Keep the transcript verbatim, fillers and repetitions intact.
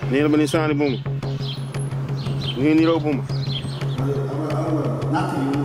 nii la mel ni saani buuma. ñu ngi niroo buuma. natt yi